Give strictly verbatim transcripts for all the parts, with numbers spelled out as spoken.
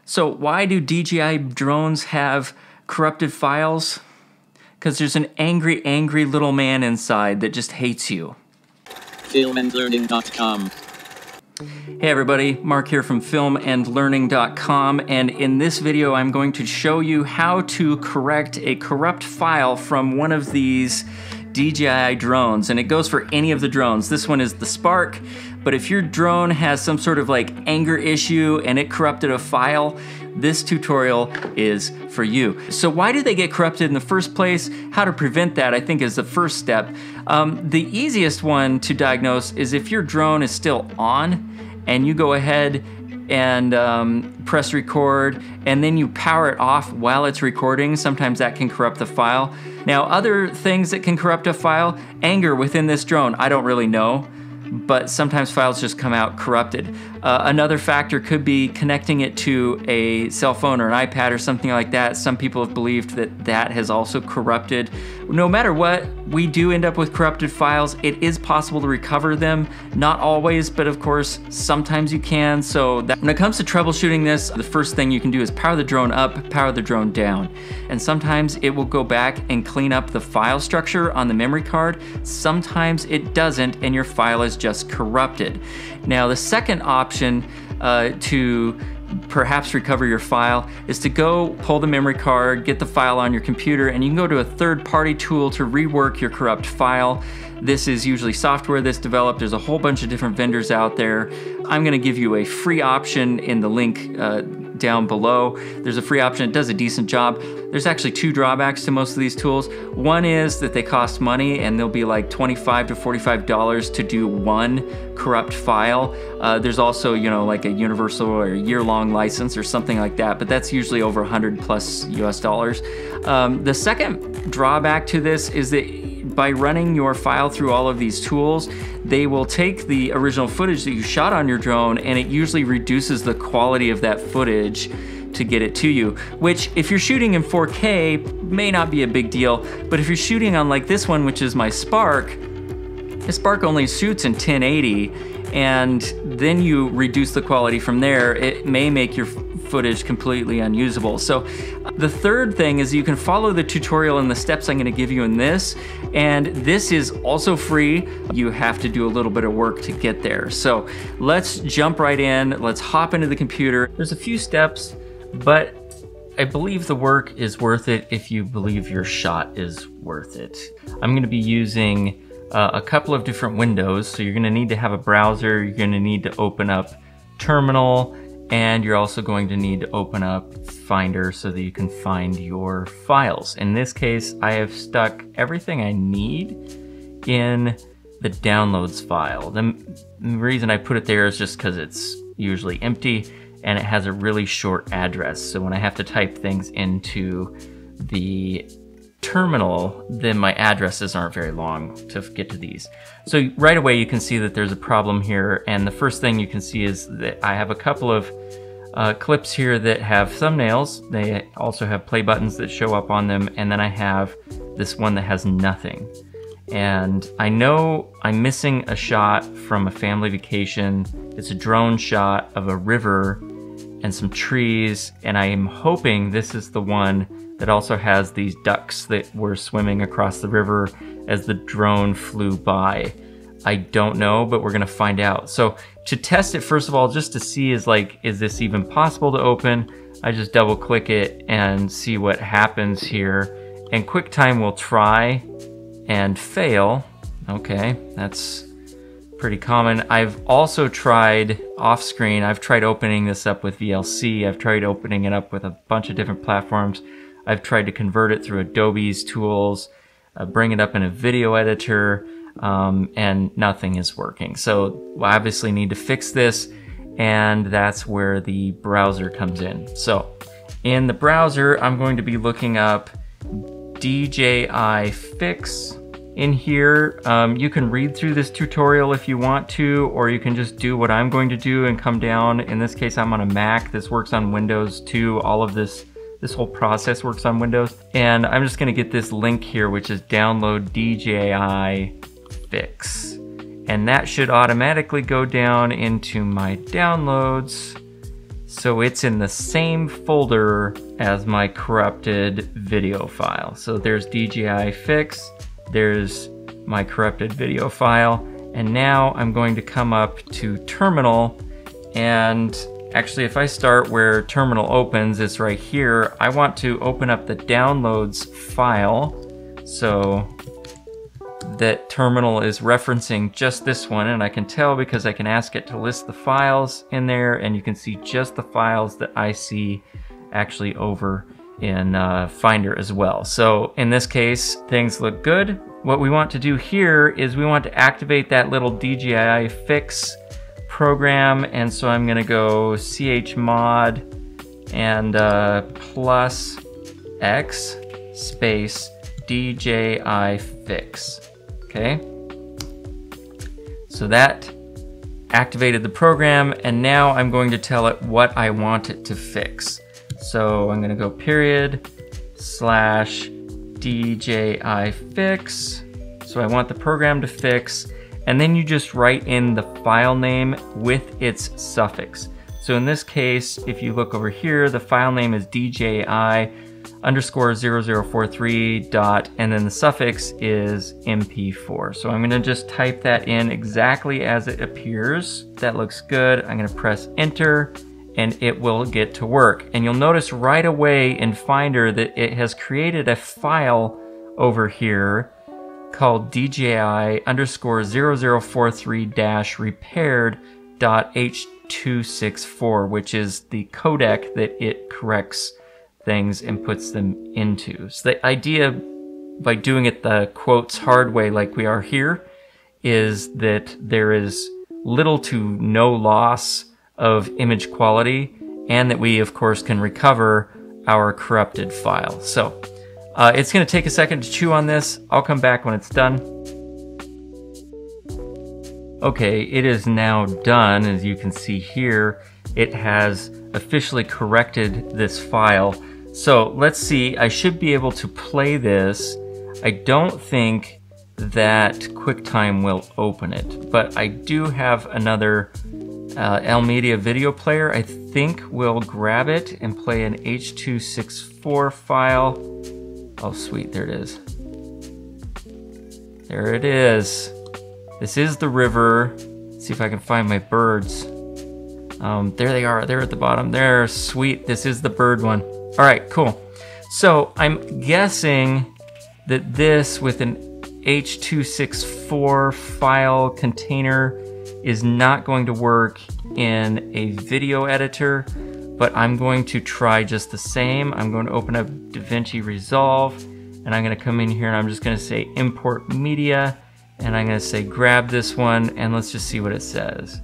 So why do D J I drones have corrupted files? Because there's an angry, angry little man inside that just hates you. film and learning dot com. Hey everybody, Mark here from film and learning dot com, and in this video I'm going to show you how to correct a corrupt file from one of these D J I drones, and it goes for any of the drones. This one is the Spark, but if your drone has some sort of like anger issue and it corrupted a file, this tutorial is for you. So why do they get corrupted in the first place? How to prevent that, I think, is the first step. Um, the easiest one to diagnose is if your drone is still on and you go ahead and um, press record and then you power it off while it's recording. Sometimes that can corrupt the file. Now, other things that can corrupt a file, anger within this drone, I don't really know, but sometimes files just come out corrupted. Uh, another factor could be connecting it to a cell phone or an iPad or something like that. Some people have believed that that has also corrupted. No matter what, we do end up with corrupted files. It is possible to recover them. Not always, but of course, sometimes you can. So that, when it comes to troubleshooting this, the first thing you can do is power the drone up, power the drone down. And sometimes it will go back and clean up the file structure on the memory card. Sometimes it doesn't, and your file is just corrupted. Now, the second option uh, to perhaps recover your file is to go pull the memory card, get the file on your computer, and you can go to a third-party tool to rework your corrupt file. This is usually software that's developed. There's a whole bunch of different vendors out there. I'm gonna give you a free option in the link uh, down below. There's a free option, it does a decent job. There's actually two drawbacks to most of these tools. One is that they cost money and they'll be like twenty-five to forty-five dollars to do one corrupt file. Uh, there's also, you know, like a universal or year-long license or something like that, but that's usually over one hundred plus U S dollars. Um, the second drawback to this is that by running your file through all of these tools, they will take the original footage that you shot on your drone and it usually reduces the quality of that footage to get it to you, which if you're shooting in four K may not be a big deal, but if you're shooting on like this one, which is my Spark, the Spark only shoots in ten eighty, and then you reduce the quality from there, it may make your footage completely unusable. So the third thing is you can follow the tutorial and the steps I'm gonna give you in this, and this is also free. You have to do a little bit of work to get there. So let's jump right in, let's hop into the computer. There's a few steps, but I believe the work is worth it if you believe your shot is worth it. I'm gonna be using uh, a couple of different windows. So you're gonna need to have a browser, you're gonna need to open up Terminal, and you're also going to need to open up Finder so that you can find your files. In this case, I have stuck everything I need in the downloads file. The reason I put it there is just because it's usually empty and it has a really short address. So when I have to type things into the terminal, then my addresses aren't very long to get to these. So right away you can see that there's a problem here, and the first thing you can see is that I have a couple of uh, clips here that have thumbnails. They also have play buttons that show up on them, and then I have this one that has nothing. And I know I'm missing a shot from a family vacation. It's a drone shot of a river and some trees, and I am hoping this is the one that also has these ducks that were swimming across the river as the drone flew by. I don't know, but we're gonna find out. So to test it, first of all, just to see is like, is this even possible to open? I just double click it and see what happens here. And QuickTime will try and fail. Okay, that's pretty common. I've also tried off screen, I've tried opening this up with V L C, I've tried opening it up with a bunch of different platforms. I've tried to convert it through Adobe's tools, uh, bring it up in a video editor, um, and nothing is working. So we obviously need to fix this, and that's where the browser comes in. So in the browser, I'm going to be looking up D J I Fix. In here, um, you can read through this tutorial if you want to, or you can just do what I'm going to do and come down. In this case, I'm on a Mac. This works on Windows too. All of this This whole process works on Windows. And I'm just gonna get this link here, which is download D J I Fix. And that should automatically go down into my downloads. So it's in the same folder as my corrupted video file. So there's D J I Fix, there's my corrupted video file, and now I'm going to come up to Terminal, and actually if I start where Terminal opens, it's right here. I want to open up the Downloads file, so that Terminal is referencing just this one, and I can tell because I can ask it to list the files in there, and you can see just the files that I see actually over in uh, Finder as well. So in this case, things look good. What we want to do here is we want to activate that little D J I Fix program, and so I'm going to go chmod and uh, plus X space D J I Fix. Okay, so that activated the program, and now I'm going to tell it what I want it to fix. So I'm going to go period slash D J I Fix. So I want the program to fix, and then you just write in the file name with its suffix. So in this case, if you look over here, the file name is D J I underscore zero zero four three dot, and then the suffix is M P four. So I'm gonna just type that in exactly as it appears. That looks good. I'm gonna press enter, and it will get to work. And you'll notice right away in Finder that it has created a file over here called D J I underscore zero zero four three dash repaired dot H two six four, which is the codec that it corrects things and puts them into. So the idea by doing it the quotes hard way like we are here is that there is little to no loss of image quality, and that we of course can recover our corrupted file. So uh, it's going to take a second to chew on this. I'll come back when it's done. Okay, it is now done. As you can see here, it has officially corrected this file. So let's see, I should be able to play this. I don't think that QuickTime will open it, but I do have another uh, L-Media video player. I think we'll grab it and play an H two sixty-four file. Oh sweet, there it is. There it is. This is the river. Let's see if I can find my birds. Um, there they are, they're at the bottom. There, sweet, this is the bird one. All right, cool. So I'm guessing that this with an H two sixty-four file container is not going to work in a video editor, but I'm going to try just the same. I'm going to open up DaVinci Resolve, and I'm going to come in here and I'm just going to say import media, and I'm going to say grab this one, and let's just see what it says.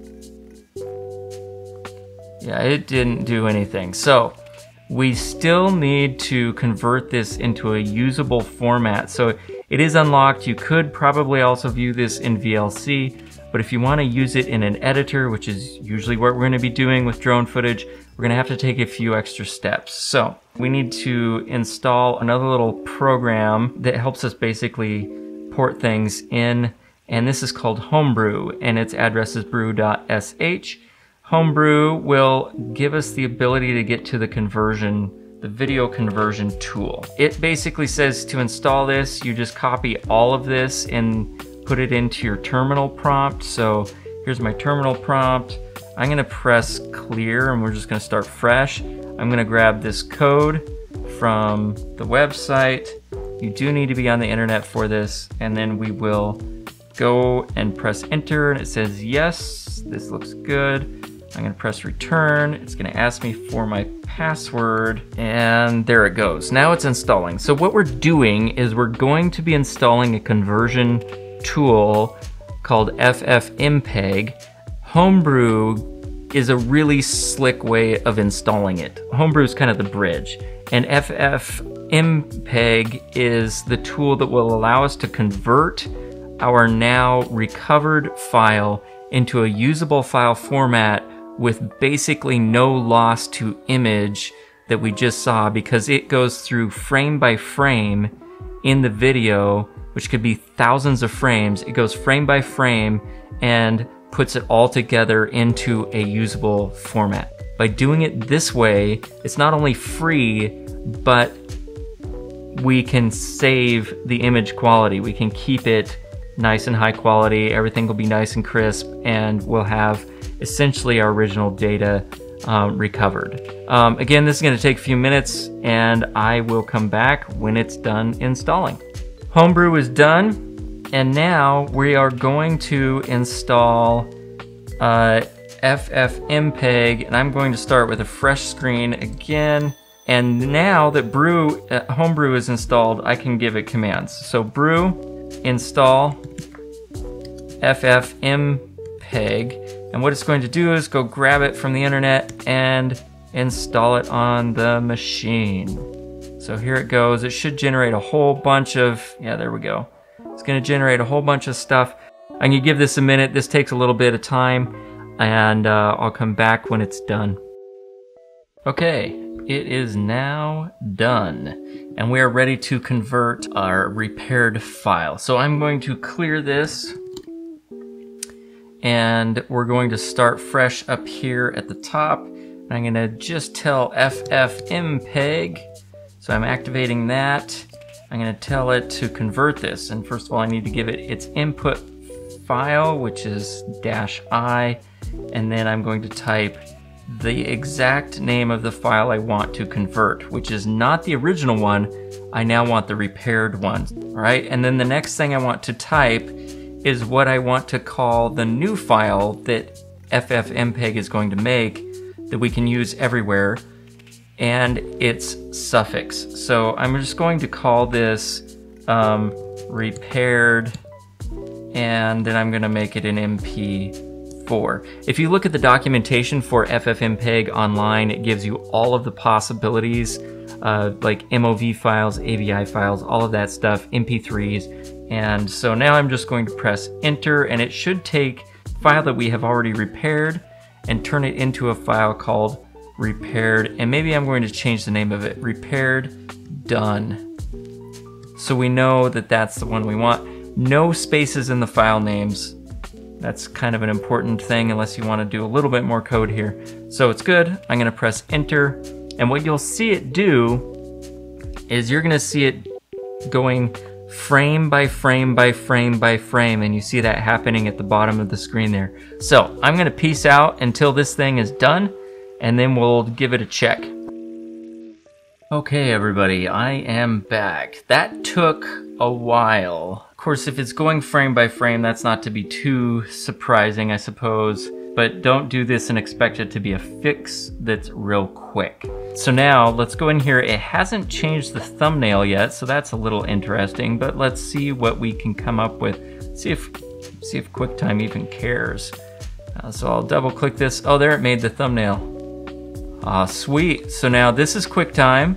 Yeah, it didn't do anything. So we still need to convert this into a usable format. So it is unlocked. You could probably also view this in V L C, but if you want to use it in an editor, which is usually what we're going to be doing with drone footage, we're going to have to take a few extra steps. So we need to install another little program that helps us basically port things in, and this is called Homebrew, and its address is brew dot S H. Homebrew will give us the ability to get to the conversion, the video conversion tool. It basically says to install this, you just copy all of this and put it into your terminal prompt. So here's my terminal prompt. I'm gonna press clear and we're just gonna start fresh. I'm gonna grab this code from the website. You do need to be on the internet for this, and then we will go and press enter, and it says yes, this looks good. I'm gonna press return. It's gonna ask me for my password, and there it goes. Now it's installing. So what we're doing is we're going to be installing a conversion tool called Ffmpeg. Homebrew is a really slick way of installing it. Homebrew is kind of the bridge, and Ffmpeg is the tool that will allow us to convert our now recovered file into a usable file format with basically no loss to image that we just saw, because it goes through frame by frame in the video, which could be thousands of frames. It goes frame by frame and puts it all together into a usable format. by doing it this way, it's not only free, but we can save the image quality. We can keep it nice and high quality. Everything will be nice and crisp, and we'll have essentially our original data um, recovered. Um, again, this is going to take a few minutes, and I will come back when it's done installing. Homebrew is done, and now we are going to install uh, Ffmpeg, and I'm going to start with a fresh screen again. And now that brew uh, homebrew is installed, I can give it commands. So brew install Ffmpeg, and what it's going to do is go grab it from the internet and install it on the machine. So here it goes. It should generate a whole bunch of, yeah, there we go. It's going to generate a whole bunch of stuff. I'm going to give this a minute. This takes a little bit of time, and uh, I'll come back when it's done. Okay. It is now done, and we are ready to convert our repaired file. So I'm going to clear this, and we're going to start fresh up here at the top. I'm going to just tell Ffmpeg, so I'm activating that. I'm going to tell it to convert this, and first of all I need to give it its input file, which is dash I, and then I'm going to type the exact name of the file I want to convert, which is not the original one. I now want the repaired one, all right? And then the next thing I want to type is what I want to call the new file that Ffmpeg is going to make that we can use everywhere, and its suffix. So I'm just going to call this um, repaired, and then I'm going to make it an M P four. If you look at the documentation for Ffmpeg online, it gives you all of the possibilities, uh, like M O V files, A V I files, all of that stuff, M P threes. And so now I'm just going to press enter, and it should take a file that we have already repaired and turn it into a file called repaired. And maybe I'm going to change the name of it, repaired done. So we know that that's the one we want. No spaces in the file names. That's kind of an important thing unless you want to do a little bit more code here. So it's good. I'm going to press enter, and what you'll see it do is you're going to see it going frame by frame by frame by frame, and you see that happening at the bottom of the screen there. So I'm going to peace out until this thing is done, and then we'll give it a check. Okay, everybody, I am back. That took a while. Of course, if it's going frame by frame, that's not to be too surprising, I suppose, but don't do this and expect it to be a fix that's real quick. So now let's go in here. It hasn't changed the thumbnail yet, so that's a little interesting, but let's see what we can come up with. See if, see if QuickTime even cares. Uh, so I'll double click this. Oh, there, it made the thumbnail. Ah, sweet. So now this is QuickTime,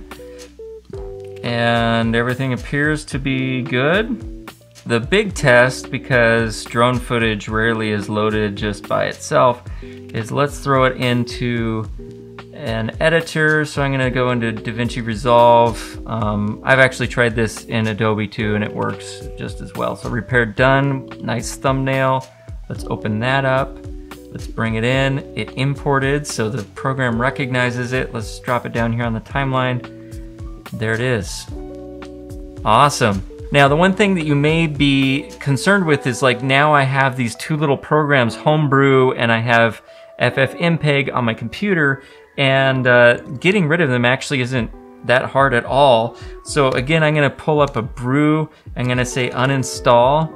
and everything appears to be good. The big test, because drone footage rarely is loaded just by itself, is let's throw it into an editor. So I'm gonna go into DaVinci Resolve. Um, I've actually tried this in Adobe too, and it works just as well. So repaired done, nice thumbnail. Let's open that up. Let's bring it in. It imported, so the program recognizes it. Let's drop it down here on the timeline. There it is. Awesome. Now, the one thing that you may be concerned with is, like, now I have these two little programs, Homebrew and I have Ffmpeg on my computer, and uh, getting rid of them actually isn't that hard at all. So again, I'm gonna pull up a brew. I'm gonna say uninstall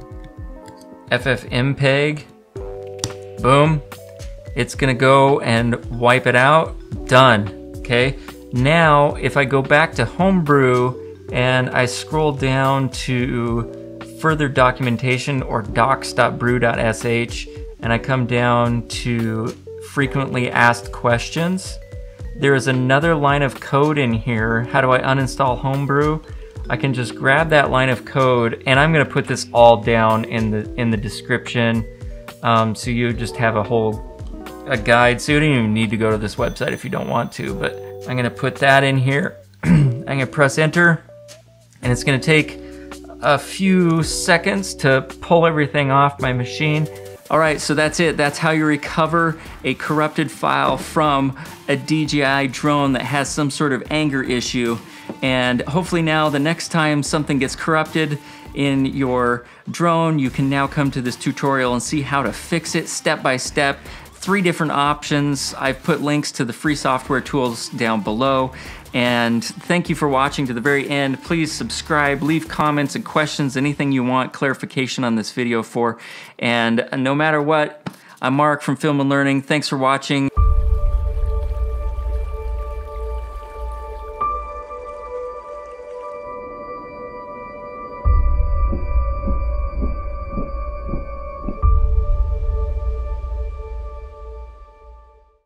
Ffmpeg. Boom. It's gonna go and wipe it out. Done. Okay. Now, if I go back to Homebrew and I scroll down to further documentation or docs dot brew dot s h, and I come down to frequently asked questions, there is another line of code in here. How do I uninstall Homebrew? I can just grab that line of code, and I'm gonna put this all down in the in the description. Um, so you just have a whole a guide, so you don't even need to go to this website if you don't want to, but I'm gonna put that in here. I'm gonna press enter, and it's gonna take a few seconds to pull everything off my machine. All right, so that's it. That's how you recover a corrupted file from a D J I drone that has some sort of anger issue. And hopefully now the next time something gets corrupted in your drone, you can now come to this tutorial and see how to fix it step by step. Three different options. I've put links to the free software tools down below. And thank you for watching to the very end. Please subscribe, leave comments and questions, anything you want clarification on this video for. And no matter what, I'm Mark from Film and Learning. Thanks for watching.